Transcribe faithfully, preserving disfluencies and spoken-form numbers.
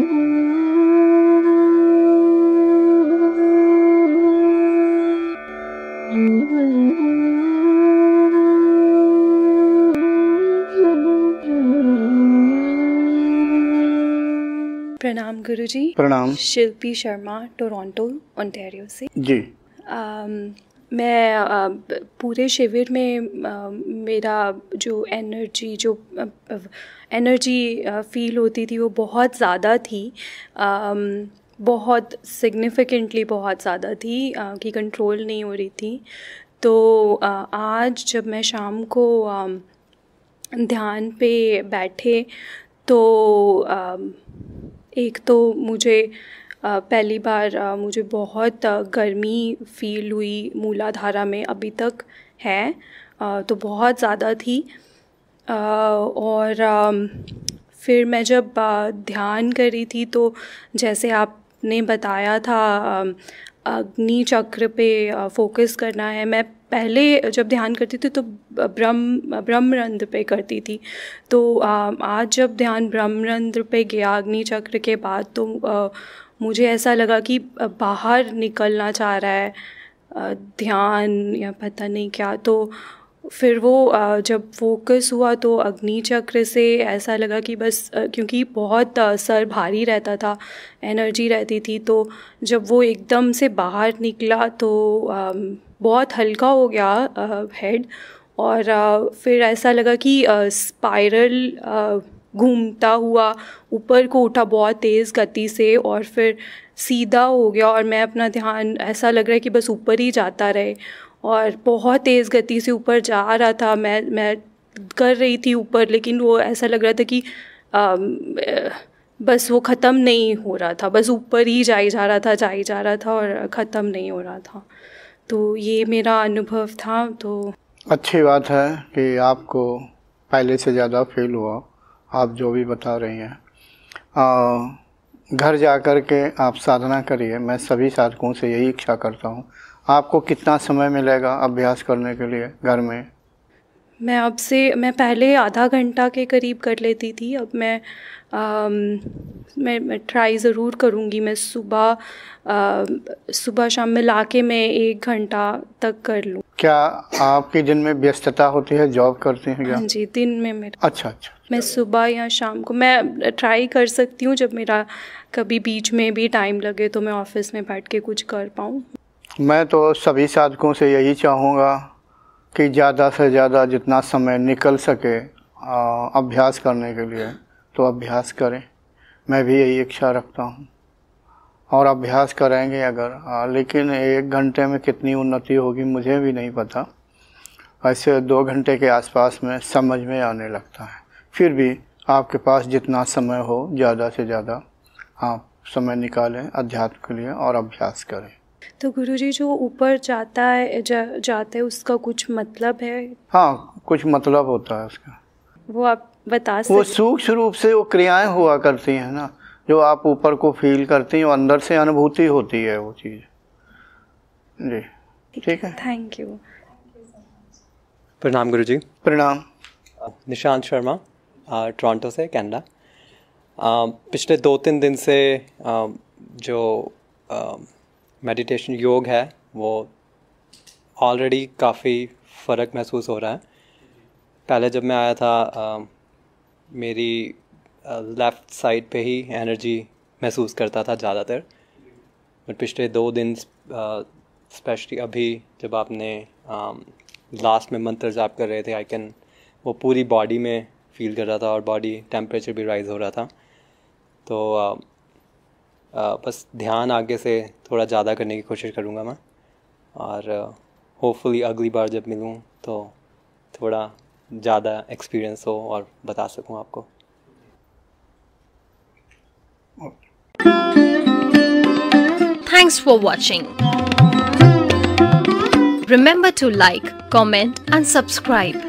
प्रणाम गुरुजी। प्रणाम। शिल्पी शर्मा, टोरंटो, ओंटारियो से। जी। आ, मैं आ, पूरे शिविर में आ, मेरा जो एनर्जी जो एनर्जी फील होती थी वो बहुत ज़्यादा थी, आ, बहुत सिग्निफिकेंटली बहुत ज़्यादा थी आ, कि कंट्रोल नहीं हो रही थी। तो आ, आज जब मैं शाम को आ, ध्यान पे बैठे तो आ, एक तो मुझे आ, पहली बार आ, मुझे बहुत आ, गर्मी फील हुई मूलाधारा में, अभी तक है आ, तो बहुत ज़्यादा थी। आ, और आ, फिर मैं जब आ, ध्यान कर रही थी तो जैसे आपने बताया था अग्नि चक्र पे आ, फोकस करना है। मैं पहले जब ध्यान करती थी तो ब्रह्म ब्रह्मरंध्र पे करती थी, तो आ, आज जब ध्यान ब्रह्मरंध्र पे गया अग्नि चक्र के बाद तो आ, मुझे ऐसा लगा कि बाहर निकलना चाह रहा है आ, ध्यान या पता नहीं क्या। तो फिर वो आ, जब फोकस हुआ तो अग्नि चक्र से ऐसा लगा कि बस आ, क्योंकि बहुत आ, सर भारी रहता था, एनर्जी रहती थी, तो जब वो एकदम से बाहर निकला तो आ, बहुत हल्का हो गया हेड। और आ, फिर ऐसा लगा कि स्पाइरल घूमता हुआ ऊपर को उठा बहुत तेज़ गति से और फिर सीधा हो गया, और मैं अपना ध्यान ऐसा लग रहा है कि बस ऊपर ही जाता रहे, और बहुत तेज़ गति से ऊपर जा रहा था। मैं मैं कर रही थी ऊपर, लेकिन वो ऐसा लग रहा था कि आ, बस वो ख़त्म नहीं हो रहा था, बस ऊपर ही जाई जा रहा था जाई जा रहा था और ख़त्म नहीं हो रहा था। तो ये मेरा अनुभव था। तो अच्छी बात है कि आपको पहले से ज़्यादा फील हुआ, आप जो भी बता रही हैं। आ, घर जा कर के आप साधना करिए। मैं सभी साधकों से यही इच्छा करता हूँ। आपको कितना समय मिलेगा अभ्यास करने के लिए घर में? मैं अब से मैं पहले आधा घंटा के करीब कर लेती थी, अब मैं आ, मैं, मैं ट्राई ज़रूर करूँगी। मैं सुबह आ, सुबह शाम मिला के मैं एक घंटा तक कर लूँ। क्या आपके दिन में व्यस्तता होती है, जॉब करती हैं क्या? हाँ जी, दिन में मेरा। अच्छा अच्छा। मैं सुबह या शाम को मैं ट्राई कर सकती हूँ, जब मेरा कभी बीच में भी टाइम लगे तो मैं ऑफिस में बैठ के कुछ कर पाऊँ। मैं तो सभी साधकों से यही चाहूँगा कि ज़्यादा से ज़्यादा जितना समय निकल सके आ, अभ्यास करने के लिए तो अभ्यास करें। मैं भी यही इच्छा रखता हूँ और अभ्यास करेंगे अगर आ, लेकिन एक घंटे में कितनी उन्नति होगी मुझे भी नहीं पता। ऐसे दो घंटे के आसपास में समझ में आने लगता है। फिर भी आपके पास जितना समय हो ज़्यादा से ज़्यादा आप समय निकालें अध्यात्म के लिए और अभ्यास करें। तो गुरुजी जो ऊपर जाता है जा, जाता है उसका कुछ मतलब है? हाँ, कुछ मतलब होता है उसका। वो आप बता सकते? वो सूक्ष्म रूप से वो क्रियाएं हुआ करती हैं ना, जो आप ऊपर को फील करती हैं, वो अंदर से अनुभूति होती है वो चीज़। जी ठीक है, थैंक यू। प्रणाम गुरुजी। प्रणाम। निशांत शर्मा, टोरंटो से, कनाडा। पिछले दो तीन दिन से आ, जो मेडिटेशन योग है वो ऑलरेडी काफ़ी फ़र्क महसूस हो रहा है। पहले जब मैं आया था आ, मेरी लेफ़्ट साइड पे ही एनर्जी महसूस करता था ज़्यादातर, बट पिछले दो दिन स्पेशली अभी जब आपने लास्ट में मंत्र जाप कर रहे थे, आई कैन वो पूरी बॉडी में फील कर रहा था और बॉडी टेम्परेचर भी राइज़ हो रहा था। तो आ, आ, बस ध्यान आगे से थोड़ा ज़्यादा करने की कोशिश करूँगा मैं, और होपफुली अगली बार जब मिलूँ तो थोड़ा ज़्यादा एक्सपीरियंस हो और बता सकूँ आपको। Thanks for watching. Remember to like, comment and subscribe.